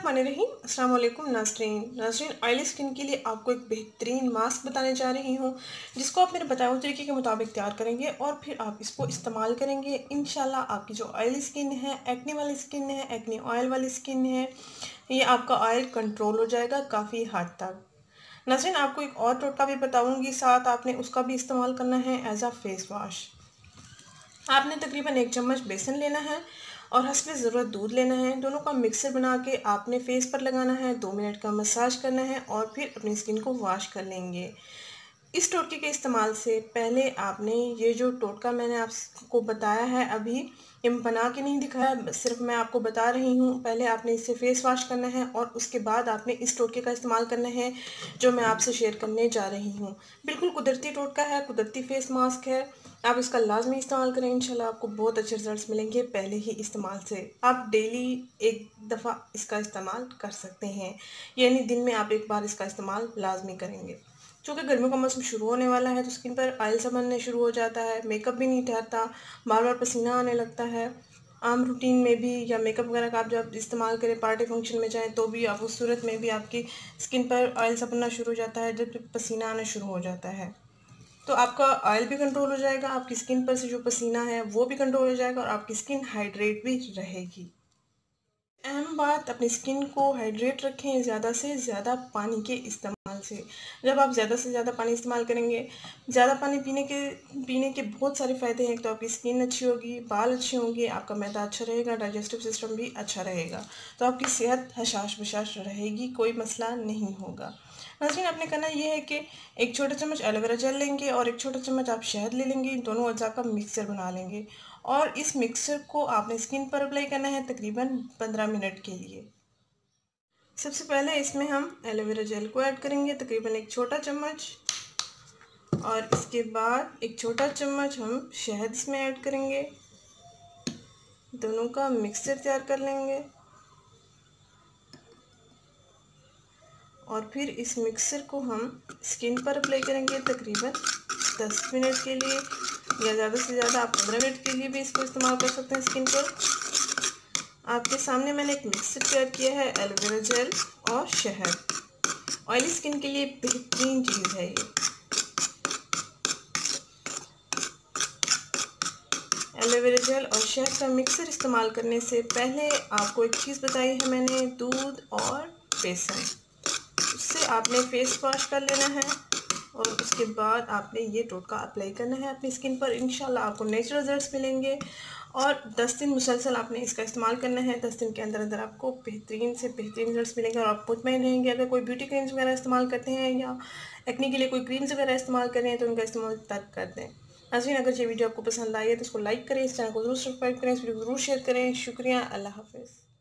अस्सलाम वालेकुम नाज़रीन ऑयली स्किन के लिए आपको एक बेहतरीन मास्क बताने जा रही हूँ, जिसको आप मेरे बताए हुए तरीके के मुताबिक तैयार करेंगे और फिर आप इसको इस्तेमाल करेंगे। इंशाल्लाह आपकी जो ऑयली स्किन है, एक्ने वाली स्किन है, एक्ने ऑयल वाली स्किन है, ये आपका ऑयल कंट्रोल हो जाएगा काफ़ी हद तक। नाज़रीन आपको एक और टोटका भी बताऊँगी, साथ आपने उसका भी इस्तेमाल करना है एज अ फेस वॉश। आपने तकरीबन 1 चम्मच बेसन लेना है और हस्बे ज़रूरत दूध लेना है। दोनों का मिक्सर बना के आपने फेस पर लगाना है, 2 मिनट का मसाज करना है और फिर अपनी स्किन को वॉश कर लेंगे। इस टोटके के इस्तेमाल से पहले आपने ये जो टोटका मैंने आपको बताया है, अभी ये बना के नहीं दिखाया, सिर्फ मैं आपको बता रही हूँ। पहले आपने इससे फेस वॉश करना है और उसके बाद आपने इस टोटके का इस्तेमाल करना है जो मैं आपसे शेयर करने जा रही हूँ। बिल्कुल कुदरती टोटका है, कुदरती फेस मास्क है। आप इसका लाजमी इस्तेमाल करें, इंशाल्लाह आपको बहुत अच्छे रिजल्ट्स मिलेंगे पहले ही इस्तेमाल से। आप डेली एक दफ़ा इसका इस्तेमाल कर सकते हैं, यानी दिन में आप एक बार इसका इस्तेमाल लाजमी करेंगे। चूँकि गर्मियों का मौसम शुरू होने वाला है तो स्किन पर ऑयल सा बनने शुरू हो जाता है, मेकअप भी नहीं ठहरता, बार बार पसीना आने लगता है। आम रूटीन में भी या मेकअप वगैरह का आप जब इस्तेमाल करें, पार्टी फंक्शन में जाएं तो भी आप उस सूरत में भी आपकी स्किन पर ऑयल सा बनना शुरू हो जाता है, जब पसीना आना शुरू हो जाता है। तो आपका ऑयल भी कंट्रोल हो जाएगा, आपकी स्किन पर से जो पसीना है वो भी कंट्रोल हो जाएगा और आपकी स्किन हाइड्रेट भी रहेगी। अहम बात, अपनी स्किन को हाइड्रेट रखें ज़्यादा से ज़्यादा पानी के इस्तेमाल से। जब आप ज़्यादा से ज़्यादा पानी इस्तेमाल करेंगे, ज़्यादा पानी पीने के बहुत सारे फ़ायदे हैं। तो आपकी स्किन अच्छी होगी, बाल अच्छे होंगे, आपका मैदा अच्छा रहेगा, डाइजेस्टिव सिस्टम भी अच्छा रहेगा, तो आपकी सेहत हशाश बशाश रहेगी, कोई मसला नहीं होगा। नाज़रीन आपने करना ये है कि एक छोटा चम्मच एलोवेरा जेल लेंगे और एक छोटा चम्मच आप शहद ले लेंगे, दोनों अज़ा का मिक्सर बना लेंगे और इस मिक्सर को आपने स्किन पर अप्लाई करना है तकरीबन 15 मिनट के लिए। सबसे पहले इसमें हम एलोवेरा जेल को ऐड करेंगे, तकरीबन एक छोटा चम्मच, और इसके बाद एक छोटा चम्मच हम शहद इसमें ऐड करेंगे। दोनों का मिक्सर तैयार कर लेंगे और फिर इस मिक्सर को हम स्किन पर अप्लाई करेंगे तकरीबन 10 मिनट के लिए, या ज़्यादा से ज़्यादा आप 15 मिनट के लिए भी इसको इस्तेमाल कर सकते हैं स्किन पर। आपके सामने मैंने एक मिक्सर तैयार किया है एलोवेरा जेल और शहद। ऑयली स्किन के लिए बेहतरीन चीज़ है ये। एलोवेरा जेल और शहद का मिक्सर इस्तेमाल करने से पहले आपको एक चीज़ बताई है मैंने, दूध और बेसन। उससे आपने फेस वॉश कर लेना है और उसके बाद आपने ये टोटका अप्लाई करना है अपनी स्किन पर। इंशाल्लाह आपको नेचुरल रिजल्ट्स मिलेंगे और 10 दिन मुसलसल आपने इसका इस्तेमाल करना है। 10 दिन के अंदर अंदर आपको बेहतरीन से बेहतरीन रिजल्ट्स मिलेंगे और आप मुतमईन रहेंगे। अगर कोई ब्यूटी क्रीम्स वगैरह इस्तेमाल करते हैं या एक्ने के लिए कोई क्रीम्स वगैरह इस्तेमाल कर रहे हैं तो उनका इस्तेमाल तर्क कर दें। नाज़रीन अगर ये वीडियो आपको पसंद आई है तो इसको लाइक करें, इस चैनल को ज़रूर सब्सक्राइब करें, इस वीडियो को ज़रूर शेयर करें। शुक्रिया, अल्लाह हाफ़िज़।